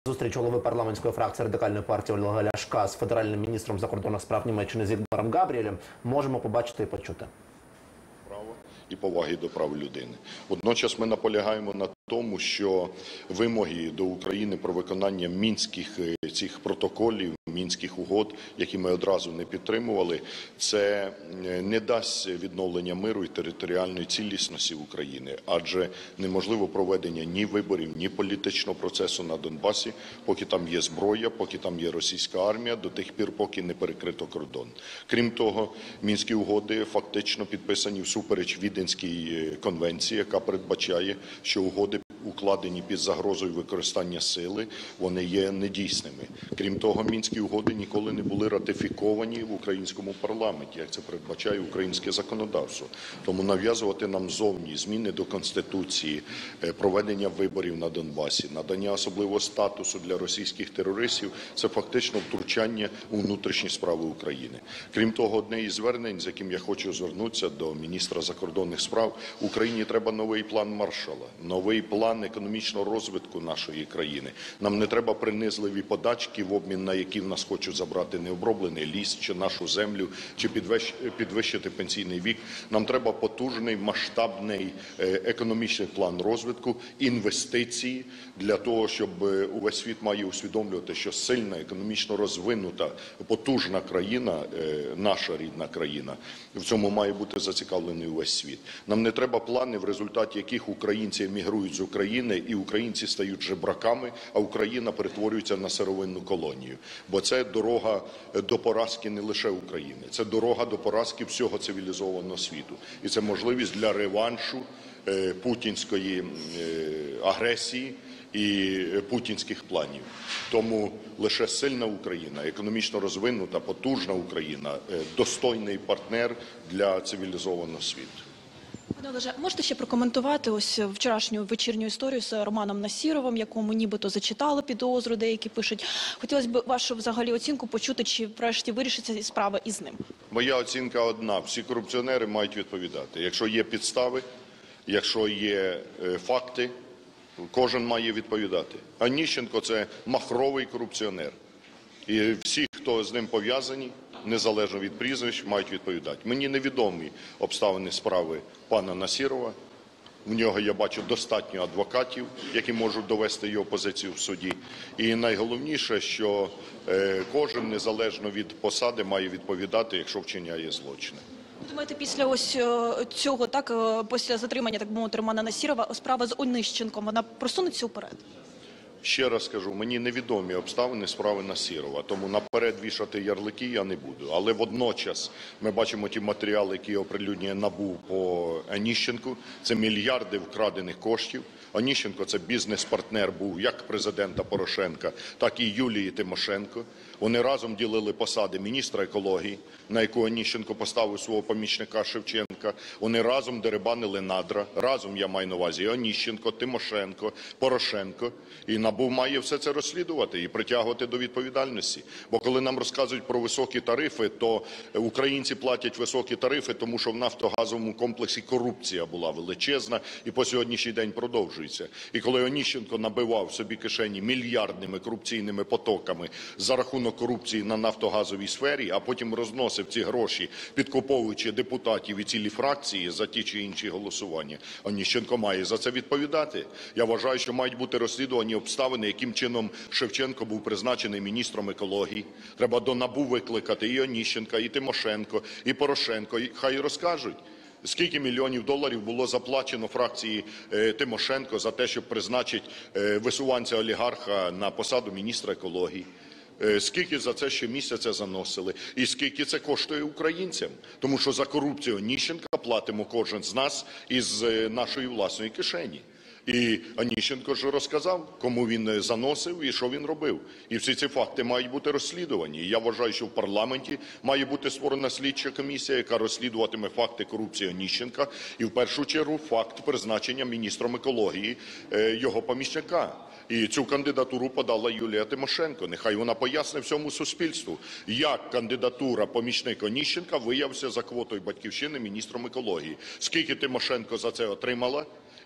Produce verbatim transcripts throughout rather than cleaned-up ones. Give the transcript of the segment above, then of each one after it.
Зустріч голови парламентської фракції Радикальної партії Олега Ляшка з федеральним міністром закордонних справ Німеччини Зігмаром Габріелем можемо побачити і почути. Право і поваги до прав людини. Водночас ми наполягаємо на тому, що вимоги до України про виконання мінських цих протоколів, мінських угод, які ми одразу не підтримували, це не дасть відновлення миру і територіальної цілісності України, адже неможливо проведення ні виборів, ні політичного процесу на Донбасі, поки там є зброя, поки там є російська армія, до тих пір, поки не перекрито кордон. Крім того, мінські угоди фактично підписані всупереч Віденській конвенції, яка передбачає, що угоди, укладені під загрозою використання сили, вони є недійсними. Крім того, мінські угоди ніколи не були ратифіковані в українському парламенті, як це передбачає українське законодавство. Тому нав'язувати нам зовні зміни до Конституції, проведення виборів на Донбасі, надання особливого статусу для російських терористів – це фактично втручання у внутрішні справи України. Крім того, одне із звернень, з яким я хочу звернутися до міністра закордонних справ, Україні треба новий план Маршалла, новий план економічного розвитку нашої країни. Нам не треба принизливі подачки, в обмін на які в нас хочуть забрати необроблений ліс, чи нашу землю, чи підвищити пенсійний вік. Нам треба потужний, масштабний економічний план розвитку, інвестиції для того, щоб увесь світ має усвідомлювати, що сильна, економічно розвинута, потужна країна, наша рідна країна, в цьому має бути зацікавлений увесь світ. Нам не треба плани, в результаті яких українці емігрують з України, і українці стають жебраками, а Україна перетворюється на сировинну колонію. Бо це дорога до поразки не лише України, це дорога до поразки всього цивілізованого світу. І це можливість для реваншу е, путінської е, агресії і путінських планів. Тому лише сильна Україна, економічно розвинута, потужна Україна, е, достойний партнер для цивілізованого світу. Пане Олеже, можете ще прокоментувати ось вчорашню вечірню історію з Романом Насіровим, якому нібито зачитали підозру, деякі пишуть. Хотілося б вашу взагалі оцінку почути, чи врешті вирішиться справа із ним? Моя оцінка одна. Всі корупціонери мають відповідати. Якщо є підстави, якщо є е, факти, кожен має відповідати. Аніщенко – це махровий корупціонер. І всі, хто з ним пов'язані, незалежно від прізвищ, мають відповідати. Мені невідомі обставини справи пана Насірова. В нього, я бачу, достатньо адвокатів, які можуть довести його позицію в суді. І найголовніше, що е, кожен, незалежно від посади, має відповідати, якщо вчиняє злочини. Думаєте, після ось цього, так, після затримання, так би мовити, Романа Насірова, справа з Онищенком, вона просунеться вперед? Ще раз скажу, мені невідомі обставини справи Насірова, тому наперед вішати ярлики я не буду. Але водночас ми бачимо ті матеріали, які оприлюднює НАБУ по Онищенку. Це мільярди вкрадених коштів. Онищенко – це бізнес-партнер був як президента Порошенка, так і Юлії Тимошенко. Вони разом ділили посади міністра екології, на яку Онищенко поставив свого помічника Шевченка. Вони разом дерибанили надра. Разом, я маю на увазі, Онищенко, Тимошенко, Порошенко. І НАБУ має все це розслідувати і притягувати до відповідальності. Бо коли нам розказують про високі тарифи, то українці платять високі тарифи, тому що в нафтогазовому комплексі корупція була величезна і по сьогоднішній день продовжується. І коли Онищенко набивав собі кишені мільярдними корупційними потоками за рахунок корупції на нафтогазовій сфері, а потім розносив ці гроші, підкуповуючи депутатів і цілі фракції за ті чи інші голосування, Онищенко має за це відповідати. Я вважаю, що мають бути розслідувані обставини, яким чином Шевченко був призначений міністром екології. Треба до НАБУ викликати і Онищенка, і Тимошенко, і Порошенко. І хай розкажуть, скільки мільйонів доларів було заплачено фракції е, Тимошенко за те, щоб призначити е, висуванця-олігарха на посаду міністра екології. Скільки за це щомісяця заносили і скільки це коштує українцям. Тому що за корупцію Онищенка платимо кожен з нас із нашої власної кишені. І Онищенко ж розказав, кому він заносив і що він робив. І всі ці факти мають бути розслідувані. І я вважаю, що в парламенті має бути створена слідча комісія, яка розслідуватиме факти корупції Онищенка і в першу чергу факт призначення міністром екології його помічника. І цю кандидатуру подала Юлія Тимошенко. Нехай вона пояснить всьому суспільству, як кандидатура помічника Онищенка виявився за квотою Батьківщини міністром екології. Скільки Тимошенко за це отримала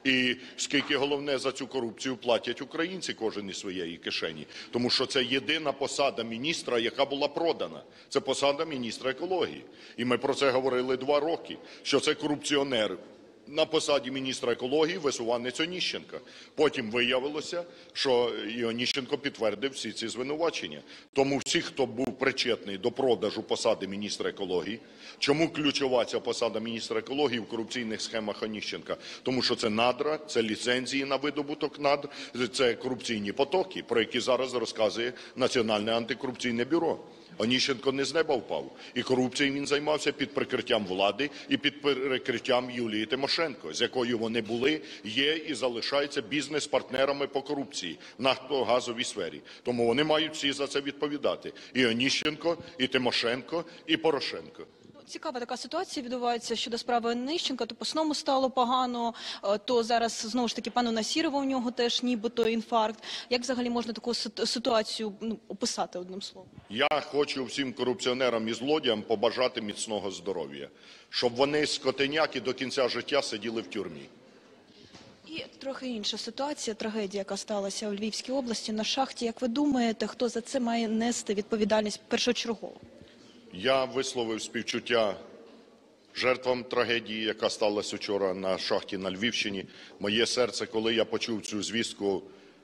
І скільки головне за цю корупцію платять українці кожен із своєї кишені. Тому що це єдина посада міністра, яка була продана. Це посада міністра екології. І ми про це говорили два роки, що це корупціонер. На посаді міністра екології висуванець Оніщенка. Потім виявилося, що і Оніщенко підтвердив всі ці звинувачення. Тому всі, хто був причетний до продажу посади міністра екології, чому ключова ця посада міністра екології в корупційних схемах Оніщенка? Тому що це надра, це ліцензії на видобуток надр, це корупційні потоки, про які зараз розказує Національне антикорупційне бюро. Оніщенко не з неба впав. І корупцією він займався під прикриттям влади і під прикриттям Юлії Тимошенко, з якою вони були, є і залишаються бізнес-партнерами по корупції в нафтогазовій сфері. Тому вони мають всі за це відповідати. І Оніщенко, і Тимошенко, і Порошенко. Цікава така ситуація відбувається щодо справи Онищенка. То по-сному стало погано, то зараз, знову ж таки, пану Насірову у нього теж нібито інфаркт. Як взагалі можна таку ситуацію ну, описати одним словом? Я хочу всім корупціонерам і злодіям побажати міцного здоров'я. Щоб вони, скотиняки, до кінця життя сиділи в тюрмі. І трохи інша ситуація, трагедія, яка сталася у Львівській області на шахті. Як ви думаєте, хто за це має нести відповідальність першочергово? Я висловив співчуття жертвам трагедії, яка сталася вчора на шахті на Львівщині. Моє серце, коли я почув цю звістку,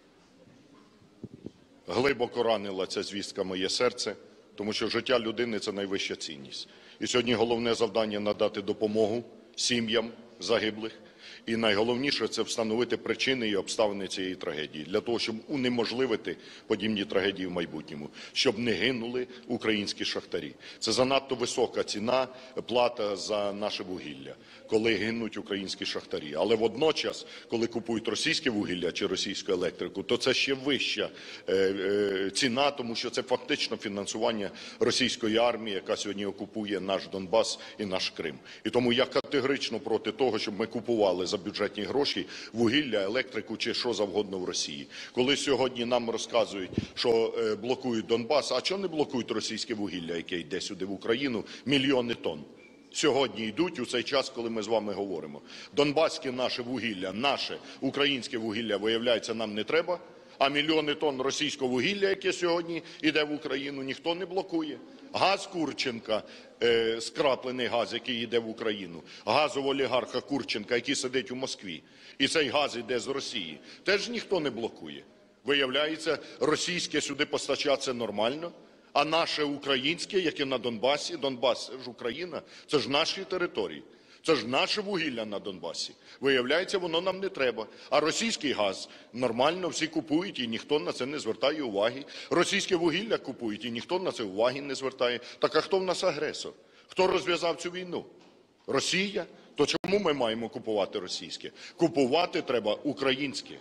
глибоко ранила ця звістка моє серце, тому що життя людини – це найвища цінність. І сьогодні головне завдання – надати допомогу сім'ям загиблих. І найголовніше – це встановити причини і обставини цієї трагедії, для того, щоб унеможливити подібні трагедії в майбутньому, щоб не гинули українські шахтарі. Це занадто висока ціна, плата за наше вугілля, коли гинуть українські шахтарі. Але водночас, коли купують російське вугілля чи російську електрику, то це ще вища е, е, ціна, тому що це фактично фінансування російської армії, яка сьогодні окупує наш Донбас і наш Крим. І тому я категорично проти того, щоб ми купували за бюджетні гроші вугілля, електрику чи що завгодно в Росії. Коли сьогодні нам розказують, що е, блокують Донбас, а чого не блокують російське вугілля, яке йде сюди в Україну, мільйони тонн? Сьогодні йдуть у цей час, коли ми з вами говоримо. Донбаське наше вугілля, наше українське вугілля, виявляється, нам не треба, а мільйони тонн російського вугілля, яке сьогодні йде в Україну, ніхто не блокує. Газ Курченка, е, скраплений газ, який йде в Україну, газового олігарха Курченка, який сидить у Москві, і цей газ йде з Росії, теж ніхто не блокує. Виявляється, російське сюди постачати нормально, а наше українське, яке на Донбасі, Донбас – це ж Україна, це ж наші території. Це ж наше вугілля на Донбасі. Виявляється, воно нам не треба. А російський газ нормально всі купують, і ніхто на це не звертає уваги. Російське вугілля купують, і ніхто на це уваги не звертає. Так а хто в нас агресор? Хто розв'язав цю війну? Росія? То чому ми маємо купувати російське? Купувати треба українське.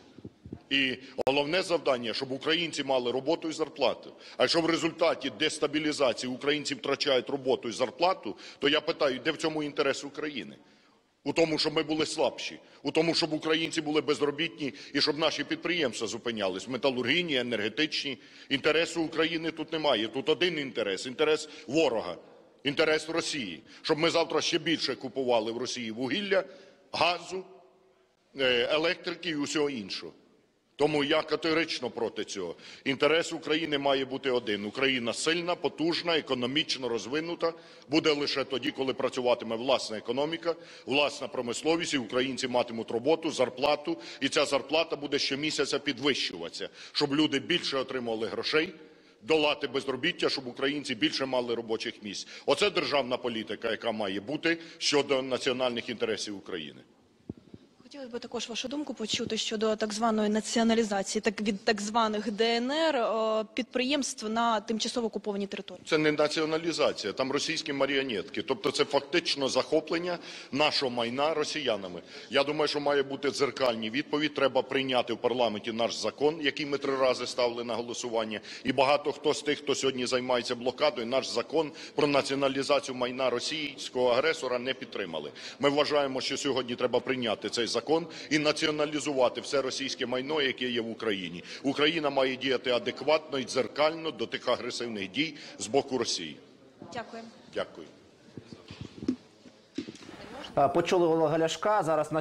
І головне завдання, щоб українці мали роботу і зарплату. А якщо в результаті дестабілізації українці втрачають роботу і зарплату, то я питаю, де в цьому інтерес України? У тому, щоб ми були слабші, у тому, щоб українці були безробітні і щоб наші підприємства зупинялись, металургійні, енергетичні. Інтересу України тут немає. Тут один інтерес – інтерес ворога, інтерес Росії. Щоб ми завтра ще більше купували в Росії вугілля, газу, електрики і усього іншого. Тому я категорично проти цього. Інтерес України має бути один. Україна сильна, потужна, економічно розвинута. Буде лише тоді, коли працюватиме власна економіка, власна промисловість, і українці матимуть роботу, зарплату. І ця зарплата буде щомісяця підвищуватися, щоб люди більше отримували грошей, долати безробіття, щоб українці більше мали робочих місць. Оце державна політика, яка має бути щодо національних інтересів України. Хотілося б також вашу думку почути щодо так званої націоналізації, так від так званих Де Ен Ер підприємств на тимчасово окупованій території. Це не націоналізація, там російські маріонетки. Тобто це фактично захоплення нашого майна росіянами. Я думаю, що має бути дзеркальні відповідь. Треба прийняти в парламенті наш закон, який ми три рази ставили на голосування. І багато хто з тих, хто сьогодні займається блокадою, наш закон про націоналізацію майна російського агресора не підтримали. Ми вважаємо, що сьогодні треба прийняти цей закон. закон і націоналізувати все російське майно, яке є в Україні. Україна має діяти адекватно і дзеркально до тих агресивних дій з боку Росії. Дякую. Дякую. Почули Олега Ляшка. Зараз